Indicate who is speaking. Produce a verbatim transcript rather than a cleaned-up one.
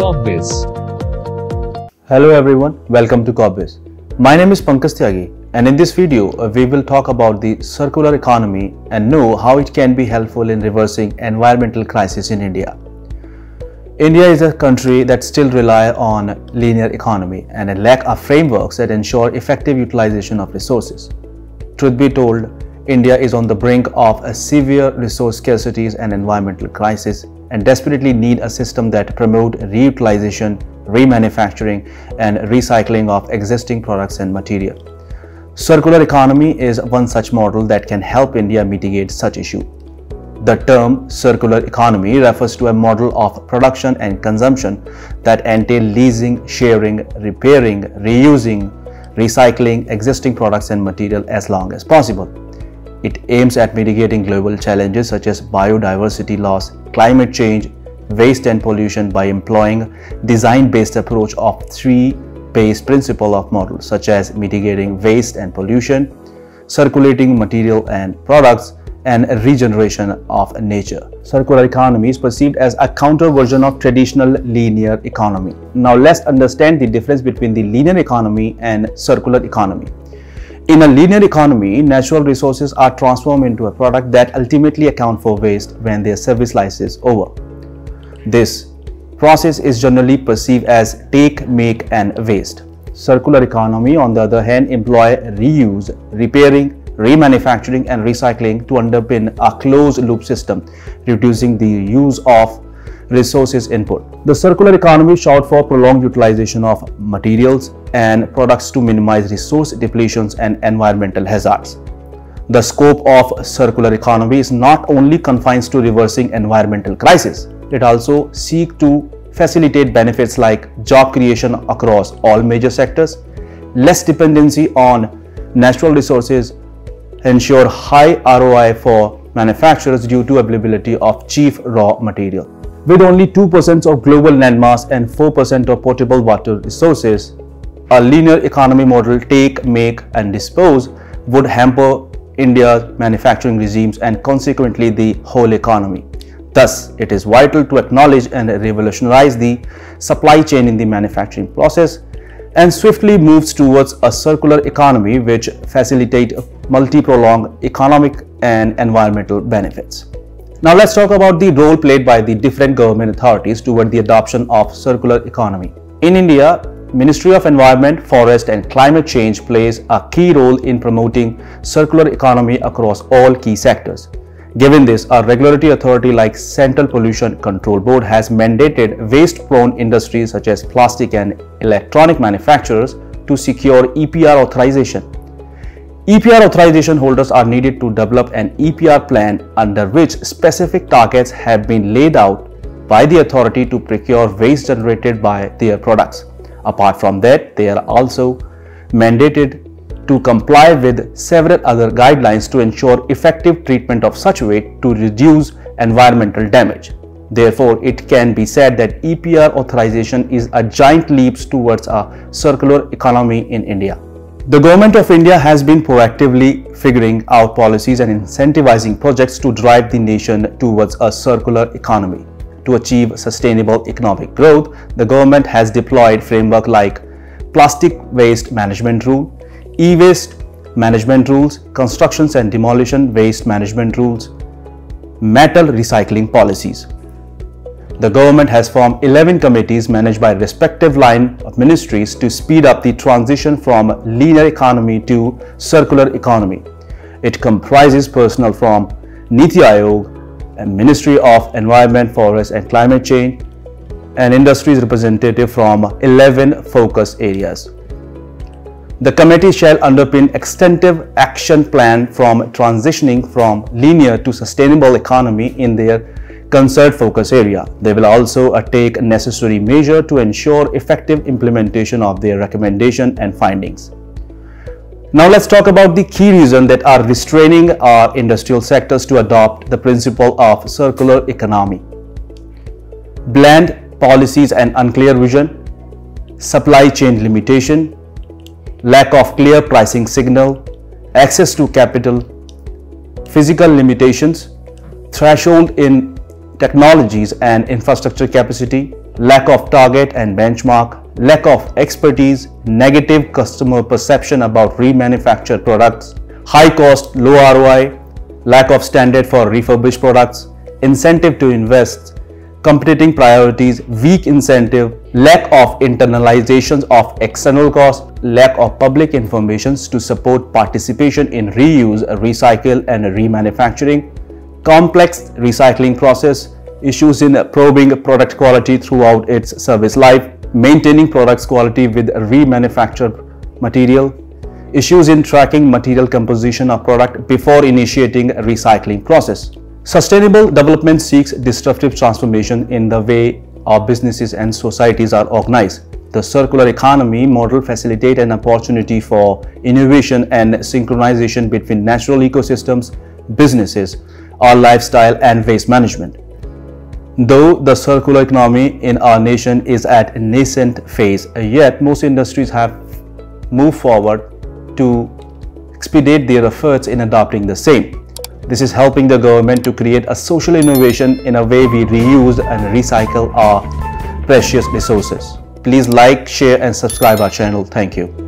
Speaker 1: COBBIZ.
Speaker 2: Hello everyone, welcome to COBBIZ. My name is Pankaj Tyagi, and in this video uh, we will talk about the circular economy and know how it can be helpful in reversing environmental crisis in India. India is a country that still rely on linear economy and a lack of frameworks that ensure effective utilization of resources. Truth be told, India is on the brink of a severe resource scarcities and environmental crisis and desperately need a system that promote reutilization, remanufacturing and recycling of existing products and material. Circular economy is one such model that can help India mitigate such issue. The term circular economy refers to a model of production and consumption that entail leasing, sharing, repairing, reusing, recycling existing products and material as long as possible. It aims at mitigating global challenges such as biodiversity loss, climate change, waste and pollution by employing design-based approach of three base principle of models such as mitigating waste and pollution, circulating material and products, and regeneration of nature. Circular economy is perceived as a counter version of traditional linear economy. Now let's understand the difference between the linear economy and circular economy. In a linear economy, natural resources are transformed into a product that ultimately account for waste when their service life is over. This process is generally perceived as take, make and waste. Circular economy, on the other hand, employ reuse, repairing, remanufacturing and recycling to underpin a closed loop system, reducing the use of resources input. The circular economy short for prolonged utilization of materials and products to minimize resource depletions and environmental hazards. The scope of circular economy is not only confined to reversing environmental crisis, it also seeks to facilitate benefits like job creation across all major sectors, less dependency on natural resources, ensure high R O I for manufacturers due to availability of cheap raw material. With only two percent of global landmass and four percent of potable water resources, a linear economy model take, make and dispose would hamper India's manufacturing regimes and consequently the whole economy. Thus, it is vital to acknowledge and revolutionize the supply chain in the manufacturing process and swiftly moves towards a circular economy which facilitate multi-pronged economic and environmental benefits. Now let's talk about the role played by the different government authorities toward the adoption of circular economy. In India, Ministry of Environment, Forest and Climate Change plays a key role in promoting circular economy across all key sectors. Given this, a regulatory authority like Central Pollution Control Board has mandated waste-prone industries such as plastic and electronic manufacturers to secure E P R authorization. E P R authorization holders are needed to develop an E P R plan under which specific targets have been laid out by the authority to procure waste generated by their products. Apart from that, they are also mandated to comply with several other guidelines to ensure effective treatment of such waste to reduce environmental damage. Therefore, it can be said that E P R authorization is a giant leap towards a circular economy in India. The Government of India has been proactively figuring out policies and incentivizing projects to drive the nation towards a circular economy. To achieve sustainable economic growth, the government has deployed framework like Plastic Waste Management Rule, E-Waste Management Rules, Constructions and Demolition Waste Management Rules, Metal Recycling Policies. The government has formed eleven committees managed by respective line of ministries to speed up the transition from linear economy to circular economy. It comprises personnel from Niti Aayog, and Ministry of Environment, Forest and Climate Change, and industries representative from eleven focus areas. The committee shall underpin extensive action plan from transitioning from linear to sustainable economy in their concerned focus area. They will also uh, take necessary measure to ensure effective implementation of their recommendation and findings. Now let's talk about the key reasons that are restraining our industrial sectors to adopt the principle of circular economy. Bland policies and unclear vision, supply chain limitation, lack of clear pricing signal, access to capital, physical limitations, threshold in technologies and infrastructure capacity, lack of target and benchmark, lack of expertise, negative customer perception about remanufactured products, high cost, low R O I, lack of standard for refurbished products, incentive to invest, competing priorities, weak incentive, lack of internalizations of external costs, lack of public informations to support participation in reuse, recycle and remanufacturing, complex recycling process, issues in probing product quality throughout its service life, maintaining products quality with remanufactured material, issues in tracking material composition of product before initiating a recycling process. Sustainable development seeks disruptive transformation in the way our businesses and societies are organized. The circular economy model facilitates an opportunity for innovation and synchronization between natural ecosystems, businesses, our lifestyle and waste management. Though the circular economy in our nation is at a nascent phase, yet most industries have moved forward to expedite their efforts in adopting the same. This is helping the government to create a social innovation in a way we reuse and recycle our precious resources. Please like, share and subscribe our channel. Thank you.